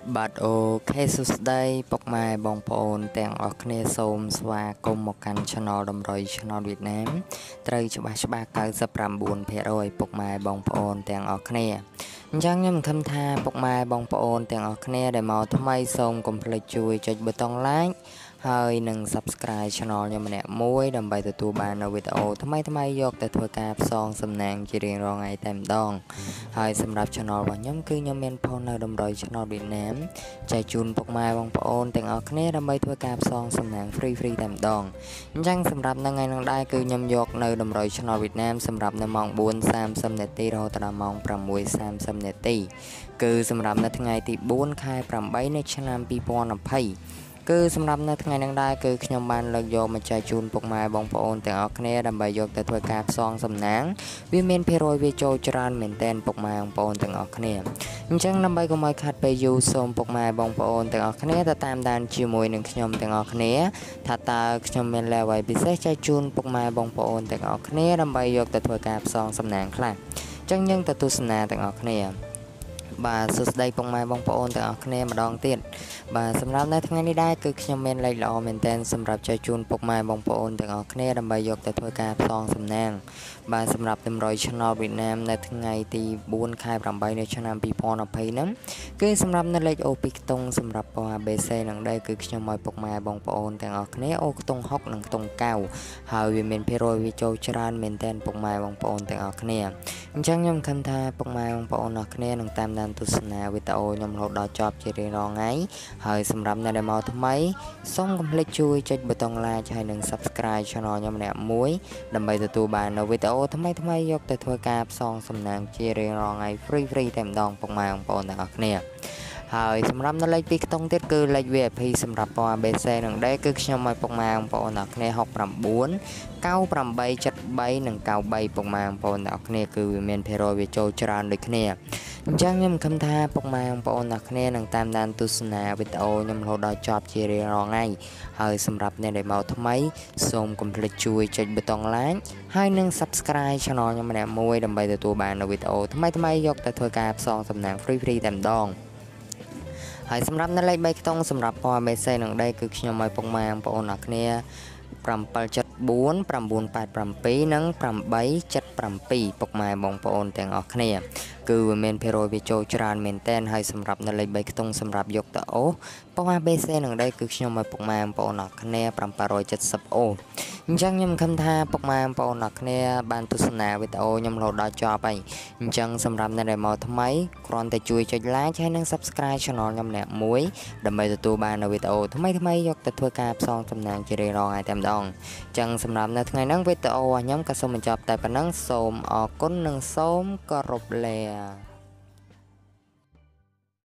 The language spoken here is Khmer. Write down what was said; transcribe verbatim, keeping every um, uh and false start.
But okay សួស្តីពុកម៉ែបងប្អូនទាំងអស់គ្នាសូមស្វាគមន៍មកកាន់ Channel តម្រុយ Channel វៀតណាមត្រូវច្បាស់ច្បាស់ ninety-nine percent ពុកម៉ែបងប្អូនទាំងអស់គ្នាអញ្ចឹងខ្ញុំខំថាពុកម៉ែបងប្អូនទាំងអស់គ្នាដែលមកថ្មីសូមកុំភ្លេចជួយចុចប៊ូតុង Like ហើយនឹង Subscribe Channel ខ្ញុំម្នាក់មួយដើម្បីទទួលបាននូវវីដេអូថ្មីថ្មីយកទៅធ្វើការផ្សងសំណាងជារៀងរាល់ថ្ងៃតែម្ដងហើយសម្រាប់ Channel របស់ខ្ញុំគឺខ្ញុំមានផុសនៅតម្រុយ Channel វៀតណាមចែកជូនពុកម៉ែបងប្អូនទាំងអស់គ្នាដើម្បីធ្វើការផ្សងសំណាង free free តែម្ដងអញ្ចឹងសម្រាប់នៅថ្ងៃនេះដែរគឺខ្ញុំយកនៅតម្រុយ Channel វៀតណាមសម្រាប់នៅម៉ោង four thirty នាទីរហូតដល់ម៉ោង six thirty នាទីគឺសម្រាប់នៅថ្ងៃទីfourខែeightនៃឆ្នាំtwenty twentyគឺសម្រាប់នៅថ្ងៃនេះដែរគឺខ្ញុំបានលើកយកមកចែកជូនពុកម៉ែបងប្អូនទាំងអស់គ្នាដើម្បីយកទៅធ្វើការផ្សងសំណាងវាមានភាគរយវាចូលច្រើនមែនទែនពុកម៉ែបងប្អូនទាំងអស់គ្នាអញ្ចឹងដើម្បីកុំឲ្យខាត់ពេលយូរសូមពុកម៉ែបងប្អូនទាំងអស់គ្នាទៅតាមដានជាមួយនឹងខ្ញុំទាំងអស់គ្នាថាតើខ្ញុំមានលេខអ្វីពិសេសចែកជូនពុកម៉ែបងប្អូនទាំងអស់គ្នាដើម្បីយកទៅធ្វើការផ្សងសំណាងខ្លះអញ្ចឹងយើងទៅទស្សនាទាំងអស់គ្នាបាទសួស្តីពុកម៉ែបងប្អូនទាំងអស់គ្នាម្ដងទៀតបាទសម្រាប់នៅថ្ងៃនេះដែរគឺខ្ញុំមានលេខល្អមែនទែនសម្រាប់ចែកជូនពុកម៉ែបងប្អូនទាំងអស់គ្នាដើម្បីយកទៅធ្វើការផ្សងសំណាងបាទសម្រាប់តម្រុយ Channel វៀតណាមនៅថ្ងៃទីfourខែeightនៃឆ្នាំtwenty twentyហ្នឹងគឺសម្រាប់នៅលេខអូពីខ្ទង់សម្រាប់ពណ៌ A B C នឹងដែរគឺខ្ញុំឲ្យពុកម៉ែបងប្អូនទាំងអស់គ្នាអូខ្ទង់sixនិងខ្ទង់nineហើយវាមានភាគរយវាចូលច្រើនមែនទែនពុកម៉ែបងប្អូនទាំងអស់គ្នាអញ្ចឹងខ្ញុំខំថាពុកម៉ែបងប្អូនអស់គ្នានឹងតាមដានទស្សនាវីដេអូខ្ញុំរហូតដល់ចប់ជារៀងរាល់ថ្ងៃហើយសម្រាប់អ្នកដែលមកថ្មីសូមកុំភ្លេចជួយចុចប៊ូតុង Like ហើយនិង Subscribe Channel ខ្ញុំម្នាក់មួយដើម្បីទទួលបាននូវវីដេអូថ្មីថ្មីយកទៅធ្វើការផ្សងសំណាងជារៀងរាល់ថ្ងៃ free free តែម្ដងពុកម៉ែបងប្អូនទាំងអស់គ្នាហើយសម្រាប់នៅលេខពីខ្ទង់ទៀតគឺលេខ V I P សម្រាប់ពណ៌ A B C នឹងដែរគឺខ្ញុំឲ្យពុកម៉ែបងប្អូនទាំងអស់គ្នាsix nine nine eight sevenនិងninety-threeពុកម៉ែបងប្អូនទាំងអស់គ្នាគឺវាមានភាគរយវាចូលច្រើនដូចគ្នាអញ្ចឹងខ្ញុំខំថាពុកម៉ែបងប្អូនទាំងអស់គ្នានឹងតាមដានទស្សនាវីដេអូខ្ញុំរហូតដល់ចប់ជារៀងរាល់ថ្ងៃហើយសម្រាប់អ្នកដែលមកថ្មីសូមកុំភ្លេចជួយចុចប៊ូតុង Like ហើយនិង Subscribe Channel ខ្ញុំម្នាក់មួយដើម្បីទទួលបាននូវវីដេអូថ្មីថ្មីយកទៅធ្វើការផ្សងសំណាង free free តែម្ដងហើយសម្រាប់នៅលេខthreeខ្ទង់សម្រាប់ពណ៌ A B C នឹងដែរគឺខ្ញុំឲ្យពុកម៉ែបងប្អូនអរគ្នាseven seven four nine eight eight sevenនិងeight seven sevenពុកម៉ែបងប្អូនទាំងអស់គ្នាគឺវាមានភាគរយវាចូលច្រើនមែនទែនហើយសម្រាប់នៅលេខthreeខ្ទង់សម្រាប់យកទៅអូសពណ៌ A B C នឹងដែរគឺខ្ញុំឲ្យពុកម៉ែបងប្អូនអរគ្នាseven seven zeroអូសអញ្ចឹងខ្ញុំខំថាពុកម៉ែបងប្អូនអរគ្នាបានទស្សនាវីដេអូខ្ញុំរហូតដល់ចប់ហើយអញ្ចឹងសម្រាប់អ្នកដែលមកថ្មីគ្រាន់តែជួយចុច Like ហើយនិង Subscribe Channel ខ្ញុំម្នាក់មួយដើម្បីទទួលបាននូវវីដេអូថ្មីថ្មីយកទៅធ្វើការផ្សងសំណាងជារៀងរាល់ថ្ងៃតែម្ដងអញ្ចឹងសម្រាប់នៅថ្ងៃហ្នឹងវីដេអូរបស់ខ្ញុំក៏សូមបញ្ចប់តែប៉ុណ្ណឹងសូមអរគុណនិងសូមគោរពលា